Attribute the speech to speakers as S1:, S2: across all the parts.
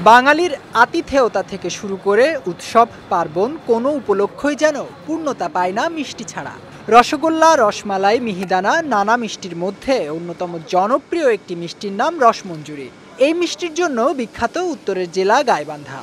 S1: বাঙালির আতিথেয়তা থেকে শুরু করে উৎসব পার্বণ কোনো উপলক্ষই যেন পূর্ণতা পায় না মিষ্টি ছাড়া। রসগোল্লা, রসমালাই, মিহিদানা নানা মিষ্টির মধ্যে অন্যতম জনপ্রিয় একটি মিষ্টির নাম রসমঞ্জুরি। এই মিষ্টির জন্য বিখ্যাত উত্তরের জেলা গাইবান্ধা।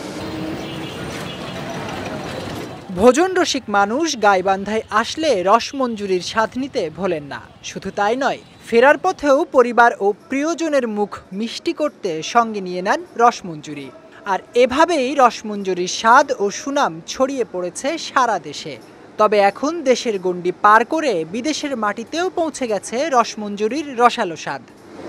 S1: ভোজন রসিক মানুষ গাইবান্ধায় আসলে রসমঞ্জুরির স্বাদ নিতে ভোলেন না। শুধু তাই নয়, ফেরার পথেও পরিবার ও প্রিয়জনের মুখ মিষ্টি করতে সঙ্গে নিয়ে নেন রসমঞ্জুরি। আর এভাবেই রসমঞ্জুরির স্বাদ ও সুনাম ছড়িয়ে পড়েছে সারা দেশে। তবে এখন দেশের গণ্ডি পার করে বিদেশের মাটিতেও পৌঁছে গেছে রসমঞ্জুরির রসালো স্বাদ।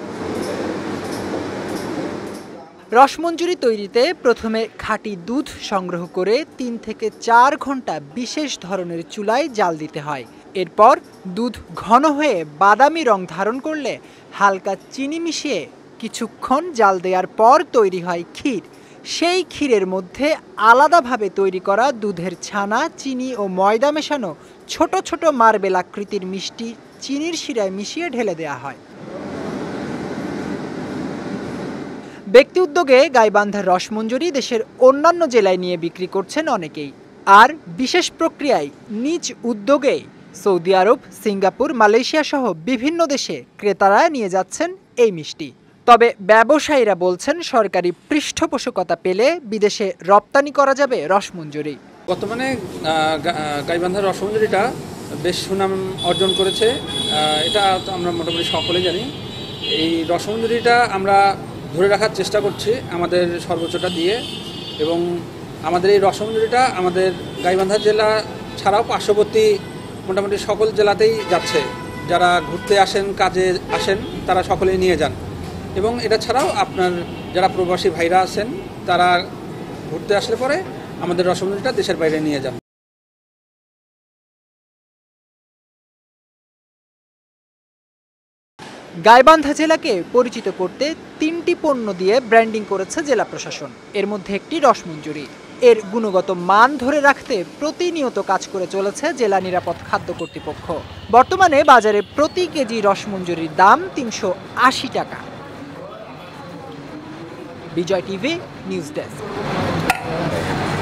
S1: রসমঞ্জুরি তৈরিতে প্রথমে খাঁটি দুধ সংগ্রহ করে ৩ থেকে ৪ ঘন্টা বিশেষ ধরনের চুলায় জাল দিতে হয়। এরপর দুধ ঘন হয়ে বাদামি রং ধারণ করলে হালকা চিনি মিশিয়ে কিছুক্ষণ জাল দেওয়ার পর তৈরি হয় ক্ষীর। সেই ক্ষীরের মধ্যে আলাদাভাবে তৈরি করা দুধের ছানা, চিনি ও ময়দা মেশানো ছোট ছোট মার্বেল আকৃতির মিষ্টি চিনির শিরায় মিশিয়ে ঢেলে দেওয়া হয়। ব্যক্তি উদ্যোগে গাইবান্ধার রসমঞ্জুরি দেশের অন্যান্য জেলায় নিয়ে বিক্রি করছেন অনেকেই। আর বিশেষ প্রক্রিয়ায় নিজ উদ্যোগে সৌদি আরব, সিঙ্গাপুর, মালয়েশিয়া সহ বিভিন্ন দেশে ক্রেতারা নিয়ে যাচ্ছেন এই মিষ্টি। তবে ব্যবসায়ীরা বলছেন সরকারি পৃষ্ঠপোষকতা পেলে বিদেশে রপ্তানি করা যাবে রসমঞ্জুরি।
S2: বর্তমানে গাইবান্ধার রসমঞ্জুরিটা বেশ সুনাম অর্জন করেছে, এটা আমরা মোটামুটি সকলে জানি। এই রসমঞ্জুরিটা আমরা ধরে রাখার চেষ্টা করছি আমাদের সর্বোচ্চটা দিয়ে, এবং আমাদের এই রসমঞ্জুরিটা আমাদের গাইবান্ধা জেলা ছাড়াও পার্শ্ববর্তী মোটামুটি সকল জেলাতেই যাচ্ছে। যারা ঘুরতে আসেন, কাজে আসেন, তারা সকলেই নিয়ে যান। এবং এটা ছাড়াও আপনার যারা প্রবাসী ভাইরা আছেন, তারা ঘুরতে আসলে পরে আমাদের রসমঞ্জুরিটা দেশের বাইরে নিয়ে যান।
S1: গাইবান্ধা জেলাকে পরিচিত করতে ৩টি পণ্য দিয়ে ব্র্যান্ডিং করেছে জেলা প্রশাসন। এর মধ্যে একটি রসমঞ্জুরি। এর গুণগত মান ধরে রাখতে প্রতিনিয়ত কাজ করে চলেছে জেলা নিরাপদ খাদ্য কর্তৃপক্ষ। বর্তমানে বাজারে প্রতি কেজি রসমঞ্জুরির দাম ৩৮০ টাকা। Bijoy TV news desk.